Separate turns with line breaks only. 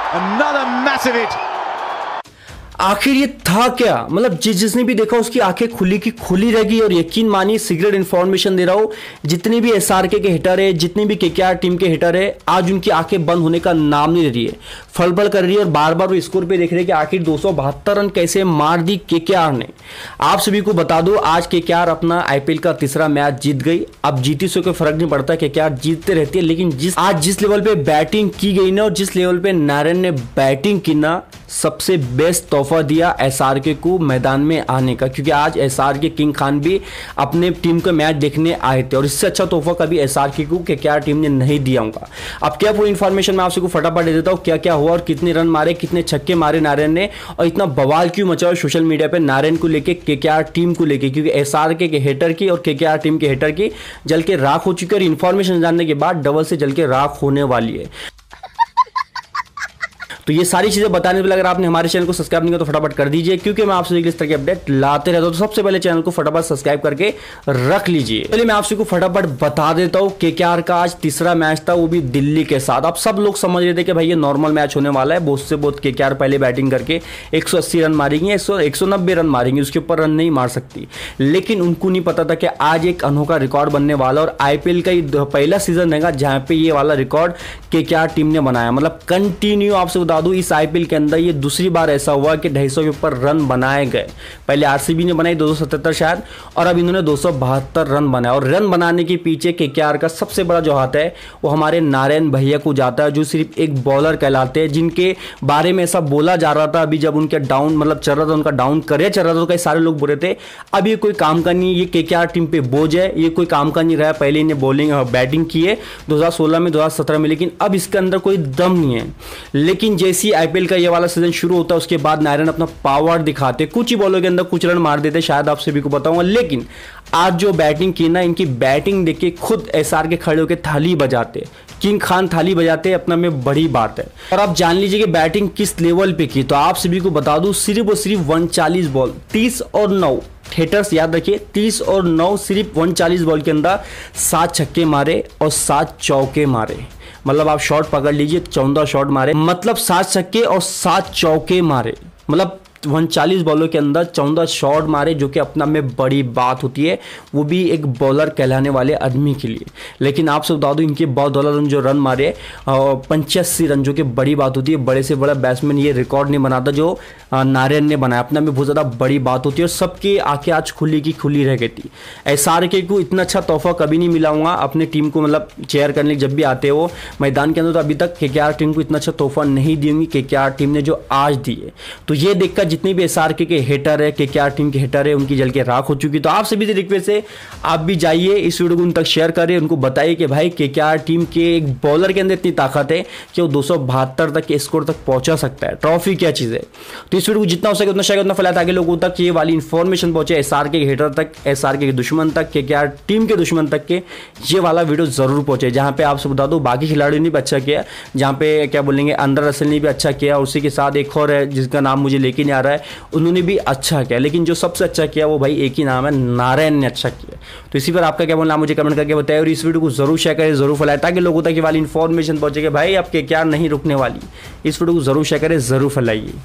Another massive hit.
आखिर ये था क्या? मतलब जिसने भी देखा उसकी आंखें खुली की खुली रह गई। और यकीन मानिए सीक्रेट इन्फॉर्मेशन दे रहा हूं, जितने भी एसआरके के हिटर है, जितने भी केकेआर टीम के हिटर है, आज उनकी आंखें बंद होने का नाम नहीं ले रही है, फलफल कर रही है। और बार बार वो स्कोर पे देख रहे हैं कि आखिर 272 रन कैसे मार दी केकेआर ने। आप सभी को बता दो, आज केकेआर अपना आईपीएल का तीसरा मैच जीत गई। अब जीती से कोई फर्क नहीं पड़ता, केकेआर जीतते रहती है, लेकिन आज जिस लेवल पे बैटिंग की गई ना, और जिस लेवल पे नारायण ने बैटिंग की ना, सबसे बेस्ट तोहफा दिया एसआरके को मैदान में आने का। क्योंकि आज एसआरके किंग खान भी अपने टीम का मैच देखने आए थे, और इससे अच्छा तोहफा कभी एसआरके को केकेआर टीम ने नहीं दिया होगा। अब क्या पूरी इन्फॉर्मेशन मैं आप सबको फटाफट दे देता हूं, क्या क्या हुआ और कितने रन मारे, कितने छक्के मारे नारायण ने, और इतना बवाल क्यों मचा सोशल मीडिया पे नारायण को लेके, केकेआर टीम को लेके। क्योंकि एसआरके के हेटर की और केकेआर टीम के हेटर की जल के राख हो चुकी है, और इन्फॉर्मेशन जानने के बाद डबल से जल के राख होने वाली है। तो ये सारी चीजें बताने से पहले अगर आपने हमारे चैनल को सब्सक्राइब नहीं किया तो फटाफट कर दीजिए, क्योंकि मैं आपसे इस तरह के अपडेट लाते रहता हूं। तो सबसे पहले चैनल को फटाफट सब्सक्राइब करके रख लीजिए। पहले मैं आपसे को फटाफट बता देता हूं, केकेआर का आज तीसरा मैच था, वो भी दिल्ली के साथ। अब सब लोग समझ रहे थे कि भाई ये नॉर्मल मैच होने वाला है, बहुत से बहुत केकेआर पहले बैटिंग करके 180 रन मारेंगे, 190 रन मारेंगे, उसके ऊपर रन नहीं मार सकती। लेकिन उनको नहीं पता था कि आज एक अनोखा रिकॉर्ड बनने वाला, और आईपीएल का ये पहला सीजन रहेगा जहां पे ये वाला रिकॉर्ड केकेआर टीम ने बनाया। मतलब कंटिन्यू आपसे बता दूं, इस आईपीएल के अंदर ये दूसरी बार ऐसा हुआ कि 250 के ऊपर रन बनाए गए। पहले आरसीबी ने बनाई 277 शायद, और अब इन्होंने 272 रन बनाए। और रन बनाने के पीछे केकेआर का सबसे बड़ा जो हाथ है वो हमारे नारायण भैया को जाता है, जो सिर्फ एक बॉलर कहलाते हैं, जिनके बारे में ऐसा बोला जा रहा था अभी जब उनके डाउन मतलब चल रहा था, उनका डाउन करियर चल रहा था, तो कई सारे लोग बोल रहे थे अब ये कोई काम का नहीं, ये केकेआर टीम पे बोझ है, ये कोई काम का नहीं रहा। पहले इन्हें बॉलिंग बैटिंग की है 2016 में, 2017 में, लेकिन अब इसके अंदर कोई दम नहीं है। लेकिन जैसी आईपीएल का ये वाला सीजन शुरू होता है, उसके बाद नारायण अपना पावर दिखाते, कुछ ही बॉलों के अंदर कुछ रन मार देते, शायद आप सभी को बताऊंगा। लेकिन आज जो बैटिंग की ना, इनकी बैटिंग देख के खुद एसआरके खड़े होकर थाली बजाते, किंग खान थाली बजाते, अपना में बड़ी बात है। और आप जान लीजिए कि बैटिंग किस लेवल पे की। तो आप सभी को बता दूं, सिर्फ और सिर्फ 140 बॉल, 30 और 9 हेटर्स याद रखिए, 30 और 9 सिर्फ 140 बॉल के अंदर 7 छक्के मारे और 7 चौके मारे। मतलब आप शॉट पकड़ लीजिए, 14 शॉट मारे, मतलब 7 छक्के और 7 चौके मारे। मतलब 140 बॉलों के अंदर 14 शॉट मारे, जो कि अपना में बड़ी बात होती है, वो भी एक बॉलर कहलाने वाले आदमी के लिए। लेकिन आपसे बता दूं, इनके बहुत रन जो रन मारे 85 रन, जो कि बड़ी बात होती है। बड़े से बड़ा बैट्समैन ये रिकॉर्ड नहीं बनाता जो नारायण ने बनाया, अपना में बहुत ज़्यादा बड़ी बात होती है। और सबकी आंखें आज खुली की खुली रह गई थी। एसआरके को इतना अच्छा तोहफा कभी नहीं मिला हुआ अपनी टीम को, मतलब चेयर करने जब भी आते हो मैदान के अंदर, तो अभी तक केकेआर टीम को इतना अच्छा तोहफा नहीं दी होंगी केकेआर टीम ने जो आज दी है। तो ये देखकर जितनी भी एसआरके के हेटर है, केकेआर टीम के हेटर है, उनकी जल के राख हो चुकी। तो आप सभी से रिक्वेस्ट है, आप भी जाइए इस वीडियो को उन तक शेयर करें, उनको बताइए कि भाई केकेआर टीम के एक बॉलर के अंदर इतनी ताकत है कि वो 272 तक के स्कोर तक पहुंचा सकता है। ट्रॉफी क्या चीज़ है। तो इस वीडियो को जितना हो सके उतना शेयर, उतना फैलाए, ताकि लोगों तक ये वाली इन्फॉर्मेशन पहुंचे, एसआरके के हेटर तक, एसआरके के दुश्मन तक, केकेआर टीम के दुश्मन तक के ये वाला वीडियो जरूर पहुंचे। जहां पे आपसे बता दो, बाकी खिलाड़ियों ने भी अच्छा किया, जहां पे क्या बोलेंगे, अंदर रसल ने भी अच्छा किया, उसी के साथ एक और है जिसका नाम मुझे लेके नहीं आ रहा है, उन्होंने भी अच्छा किया। लेकिन जो सबसे अच्छा किया वो भाई एक ही नाम है, नारायण ने अच्छा किया। तो इसी पर आपका क्या बोलना, मुझे कमेंट करके बताइए, और इस वीडियो को जरूर शेयर करें, जरूर फैलाएं, ताकि लोगों तक ये वाली इन्फॉर्मेशन पहुंचे कि भाई अब केकेआर नहीं रुकने वाली। इस वीडियो को जरूर शेयर करें, जरूर फैलाइए।